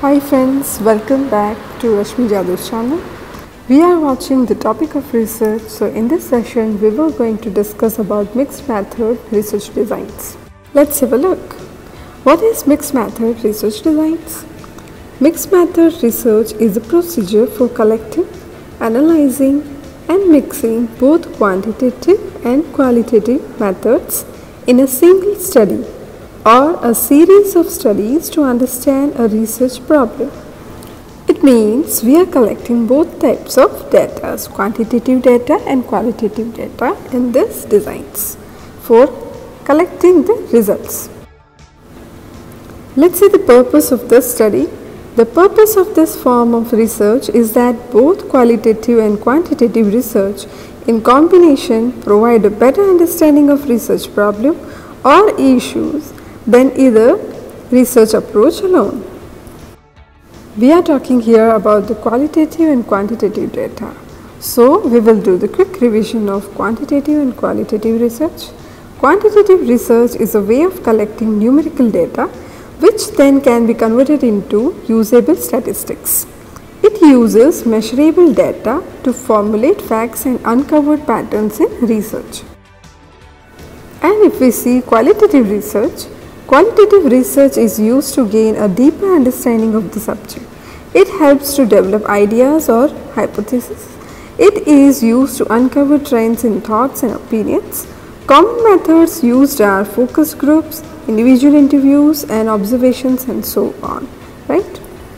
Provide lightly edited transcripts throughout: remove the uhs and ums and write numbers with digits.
Hi friends, welcome back to Rashmi Jadav's channel. We are watching the topic of research. So in this session, we were going to discuss about mixed method research designs. Let's have a look. What is mixed method research designs? Mixed method research is a procedure for collecting, analyzing and mixing both quantitative and qualitative methods in a single study or a series of studies to understand a research problem. It means we are collecting both types of data, quantitative data and qualitative data in these designs for collecting the results. Let's see the purpose of this study. The purpose of this form of research is that both qualitative and quantitative research in combination provide a better understanding of research problem or issues than either research approach alone. We are talking here about the qualitative and quantitative data. So we will do the quick revision of quantitative and qualitative research. Quantitative research is a way of collecting numerical data which then can be converted into usable statistics. It uses measurable data to formulate facts and uncover patterns in research. And if we see qualitative research is used to gain a deeper understanding of the subject. It helps to develop ideas or hypotheses. It is used to uncover trends in thoughts and opinions. Common methods used are focus groups, individual interviews and observations and so on, right?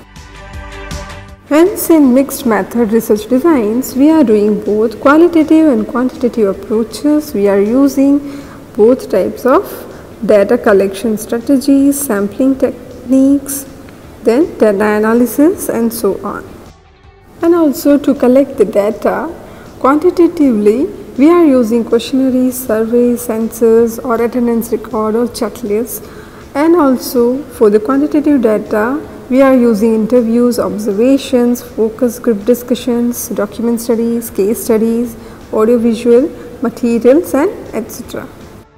Hence in mixed method research designs, we are doing both qualitative and quantitative approaches. We are using both types of data collection strategies, sampling techniques, then data analysis and so on. And also to collect the data quantitatively, we are using questionnaires, surveys, census or attendance record or checklists. And also for the quantitative data, we are using interviews, observations, focus group discussions, document studies, case studies, audiovisual materials and etc.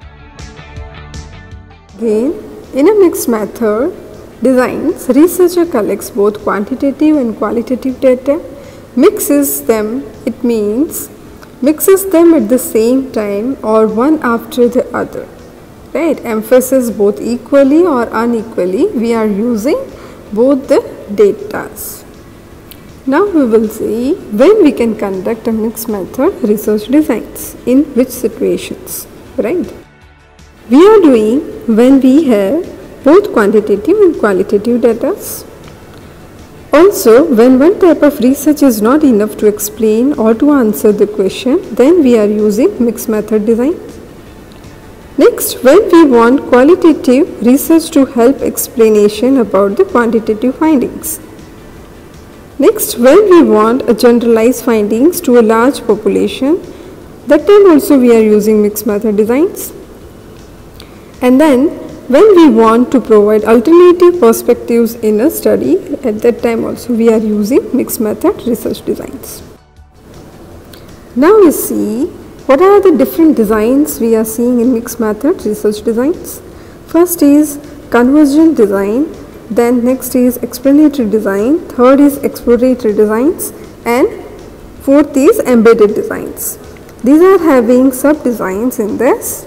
Again, in a mixed method designs, researcher collects both quantitative and qualitative data, mixes them, it means mixes them at the same time or one after the other, right? Emphasis both equally or unequally, we are using both the datas. Now we will see when we can conduct a mixed method research designs, in which situations, right? We are doing when we have both quantitative and qualitative data. Also, when one type of research is not enough to explain or to answer the question, then we are using mixed method design. Next, when we want qualitative research to help explanation about the quantitative findings. Next, when we want a generalized findings to a large population, that time also we are using mixed method designs. And then when we want to provide alternative perspectives in a study, at that time also we are using mixed method research designs. Now we see what are the different designs we are seeing in mixed method research designs. First is convergent design, then next is explanatory design, third is exploratory designs and fourth is embedded designs. These are having sub designs in this.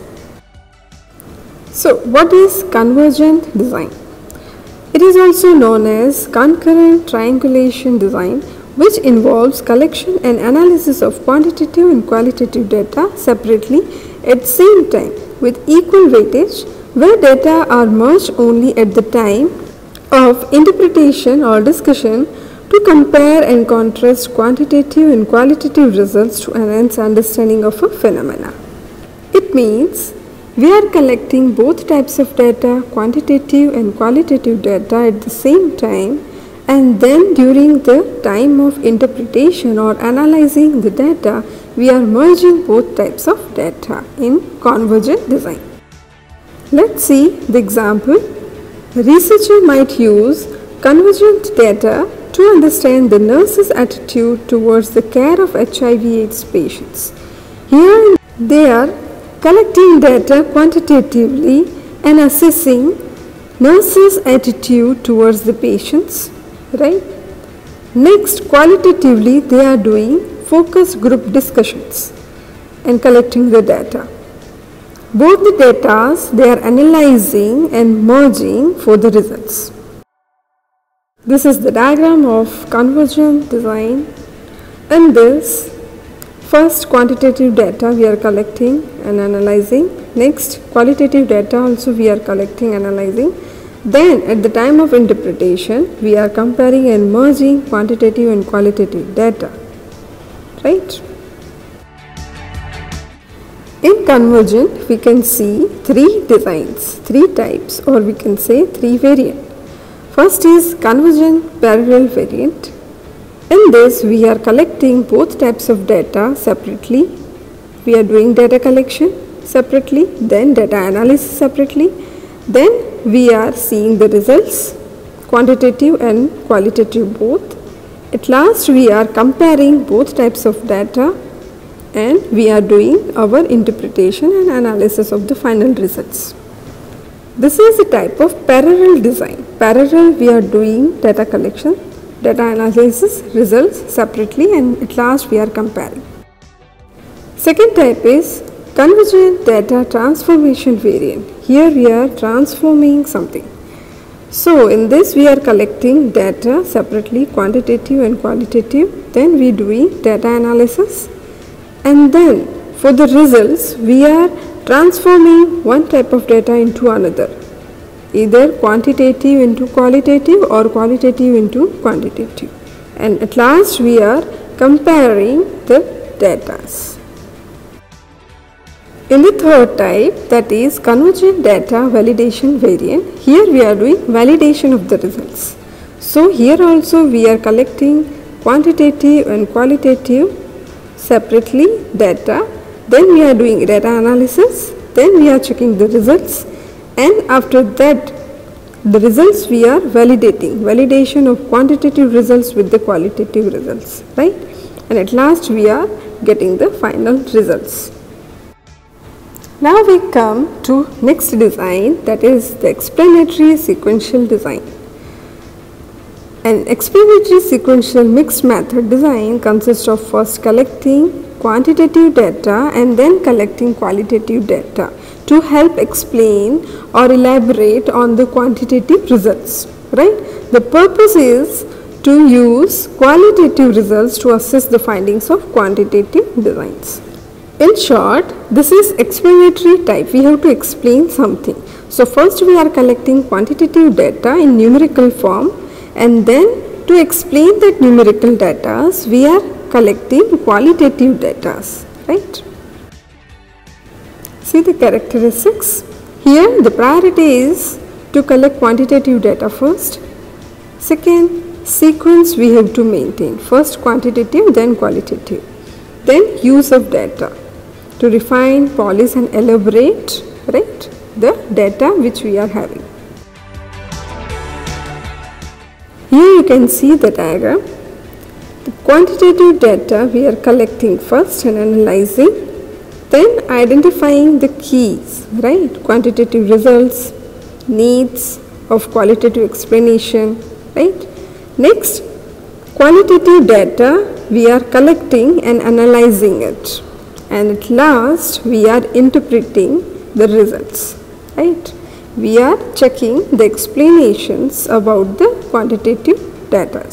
So what is convergent design? It is also known as concurrent triangulation design, which involves collection and analysis of quantitative and qualitative data separately at the same time with equal weightage, where data are merged only at the time of interpretation or discussion to compare and contrast quantitative and qualitative results to enhance understanding of a phenomena. It means we are collecting both types of data, quantitative and qualitative data at the same time, and then during the time of interpretation or analyzing the data, we are merging both types of data in convergent design. Let's see the example. A researcher might use convergent data to understand the nurse's attitude towards the care of HIV/AIDS patients. Here they are collecting data quantitatively and assessing nurses' attitude towards the patients right? Next, qualitatively, they are doing focus group discussions and collecting the data. Both the data they are analyzing and merging for the results. This is the diagram of convergent design. In this, first quantitative data we are collecting and analyzing. Next, qualitative data also we are collecting and analyzing. Then at the time of interpretation, we are comparing and merging quantitative and qualitative data, right? In convergent, we can see three designs, three types, or we can say three variants. First is convergent parallel variant. In this, we are collecting both types of data separately. We are doing data collection separately, then data analysis separately. Then we are seeing the results, quantitative and qualitative both. At last, we are comparing both types of data and we are doing our interpretation and analysis of the final results. This is a type of parallel design. Parallel, we are doing data collection, data analysis, results separately, and at last we are comparing. Second type is convergent data transformation variant. Here we are transforming something. So in this we are collecting data separately, quantitative and qualitative. Then we doing data analysis, and then for the results we are transforming one type of data into another, either quantitative into qualitative or qualitative into quantitative, and at last we are comparing the data. In the third type, that is convergent data validation variant, here we are doing validation of the results. So here also we are collecting quantitative and qualitative separately data. Then we are doing data analysis, then we are checking the results, and after that the results we are validating, validation of quantitative results with the qualitative results, right? And at last we are getting the final results. Now we come to next design, that is the explanatory sequential design. An explanatory sequential mixed method design consists of first collecting quantitative data and then collecting qualitative data to help explain or elaborate on the quantitative results, right? The purpose is to use qualitative results to assess the findings of quantitative designs. In short, this is explanatory type. We have to explain something. So first we are collecting quantitative data in numerical form, and then to explain that numerical data we are collecting qualitative data, right? See the characteristics. Here the priority is to collect quantitative data first. Second, sequence we have to maintain. First quantitative, then qualitative. Then use of data to refine, polish and elaborate, right, the data which we are having. Here you can see the diagram. The quantitative data we are collecting first and analyzing, then identifying the keys, right, quantitative results, needs of qualitative explanation, right. Next, qualitative data we are collecting and analyzing it, and at last we are interpreting the results, right. We are checking the explanations about the quantitative data.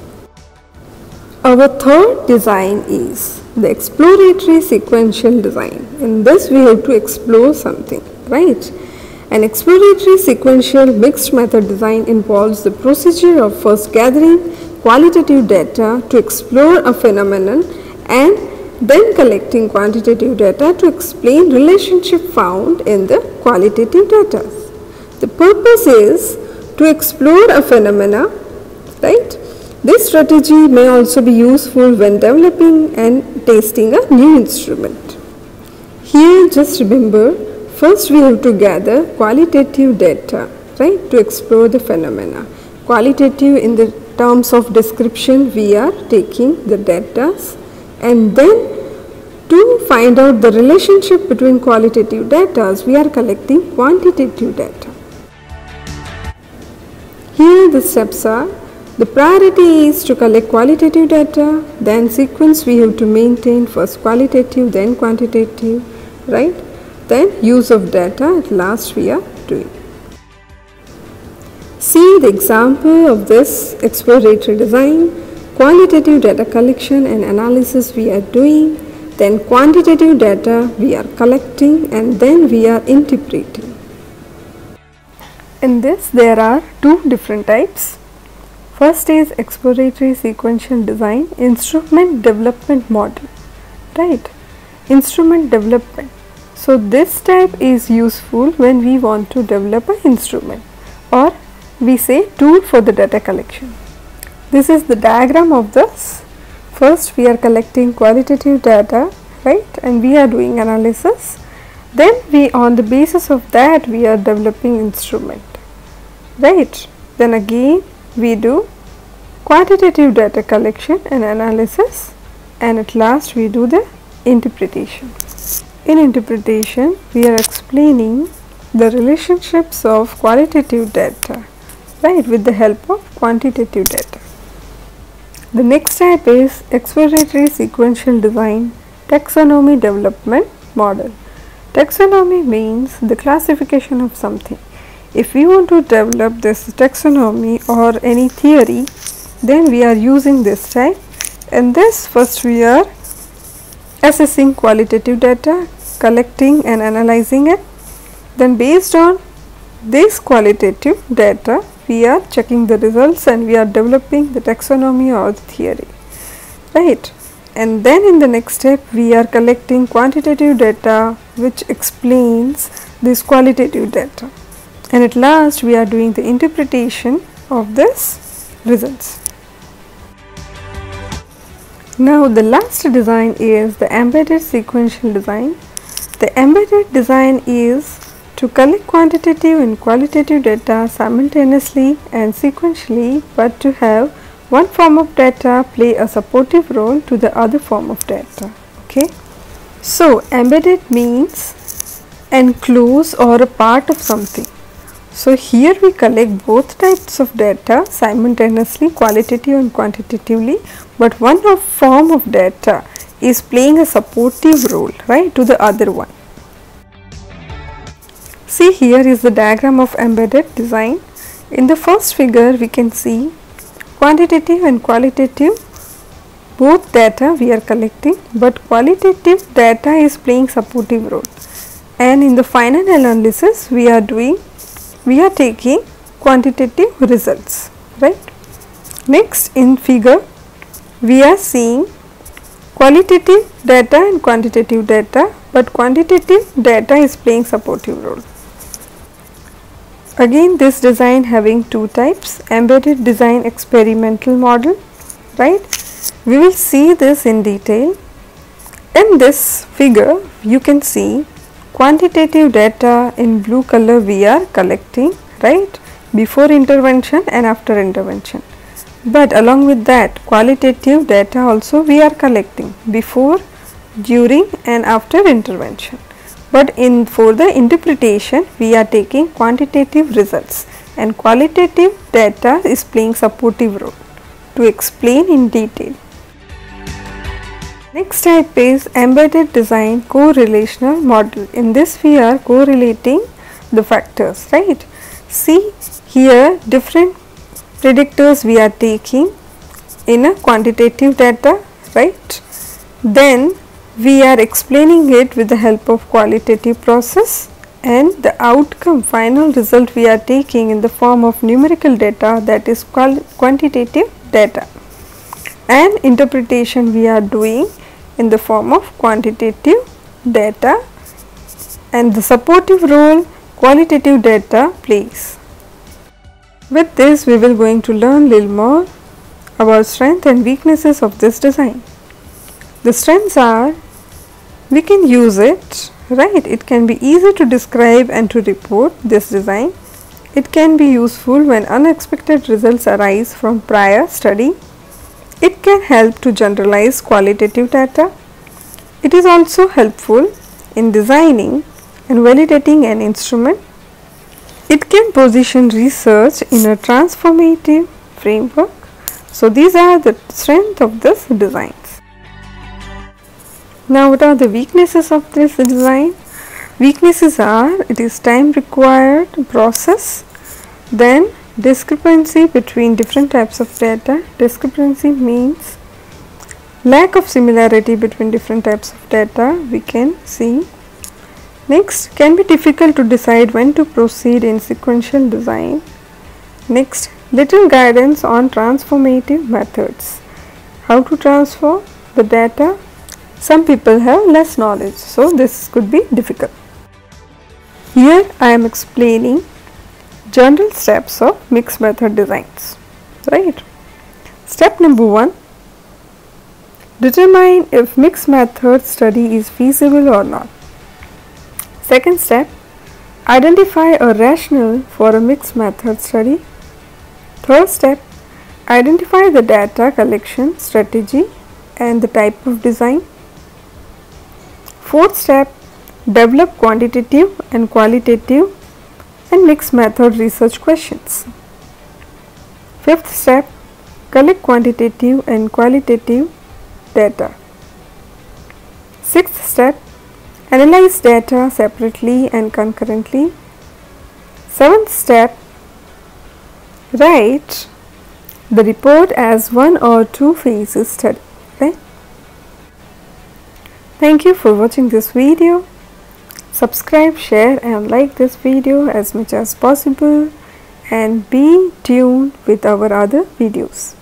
Our third design is the exploratory sequential design. In this we have to explore something, right? An exploratory sequential mixed method design involves the procedure of first gathering qualitative data to explore a phenomenon and then collecting quantitative data to explain relationship found in the qualitative data. The purpose is to explore a phenomena, right? This strategy may also be useful when developing and testing a new instrument. Here just remember, first we have to gather qualitative data, right, to explore the phenomena. Qualitative in the terms of description we are taking the data, and then to find out the relationship between qualitative data we are collecting quantitative data. Here the steps are: The priority is to collect qualitative data, then sequence we have to maintain, first qualitative, then quantitative, right? Then use of data at last we are doing. See the example of this exploratory design. Qualitative data collection and analysis we are doing, then quantitative data we are collecting, and then we are interpreting. In this there are two different types. First is exploratory sequential design, instrument development model, right? Instrument development. So this type is useful when we want to develop an instrument, or we say tool for the data collection. This is the diagram of this. First we are collecting qualitative data, right, and we are doing analysis. Then we, on the basis of that, we are developing instrument, right. Then again we do quantitative data collection and analysis, and at last we do the interpretation. In interpretation we are explaining the relationships of qualitative data, right, with the help of quantitative data. The next type is exploratory sequential design, taxonomy development model. Taxonomy means the classification of something. If we want to develop this taxonomy or any theory, then we are using this type. And this, first we are assessing qualitative data, collecting and analyzing it. Then based on this qualitative data, we are checking the results and we are developing the taxonomy or the theory, right. And then in the next step we are collecting quantitative data which explains this qualitative data, and at last we are doing the interpretation of this results. Now the last design is the embedded sequential design. The embedded design is to collect quantitative and qualitative data simultaneously and sequentially, but to have one form of data play a supportive role to the other form of data. Okay, so embedded means enclose or a part of something. So here we collect both types of data simultaneously, qualitative and quantitatively, but one form of data is playing a supportive role, right, to the other one. See, here is the diagram of embedded design. In the first figure we can see quantitative and qualitative both data we are collecting, but qualitative data is playing supportive role, and in the final analysis we are taking quantitative results, right. Next, in figure we are seeing qualitative data and quantitative data, but quantitative data is playing supportive role. Again, this design having two types, embedded design experimental model, right. We will see this in detail. In this figure you can see quantitative data in blue color we are collecting, right, before intervention and after intervention, but along with that qualitative data also we are collecting before, during and after intervention. But for the interpretation we are taking quantitative results, and qualitative data is playing supportive role to explain in detail. Next type is embedded design correlational model. In this we are correlating the factors, right. See, here different predictors we are taking in a quantitative data, right. Then we are explaining it with the help of qualitative process, and the outcome, final result we are taking in the form of numerical data, that is quantitative data, and interpretation we are doing in the form of quantitative data, and the supportive role qualitative data plays. With this we will going to learn little more about strengths and weaknesses of this design. The strengths are, we can use it, right. It can be easy to describe and to report this design. It can be useful when unexpected results arise from prior study. It can help to generalize qualitative data. It is also helpful in designing and validating an instrument. It can position research in a transformative framework. So these are the strength of this designs. Now what are the weaknesses of this design? Weaknesses are, it is time required process, then discrepancy between different types of data. Discrepancy means lack of similarity between different types of data, we can see. Next, can be difficult to decide when to proceed in sequential design. Next, little guidance on transformative methods. How to transform the data? Some people have less knowledge, so this could be difficult. Here I am explaining general steps of mixed method designs, right? Step number 1, determine if mixed method study is feasible or not. Second step, identify a rationale for a mixed method study. Third step, identify the data collection strategy and the type of design. Fourth step, develop quantitative and qualitative and mixed method research questions. Fifth step, collect quantitative and qualitative data. Sixth step, analyze data separately and concurrently. Seventh step, write the report as 1 or 2 phases study. Okay? Thank you for watching this video. Subscribe, share and like this video as much as possible, and be tuned with our other videos.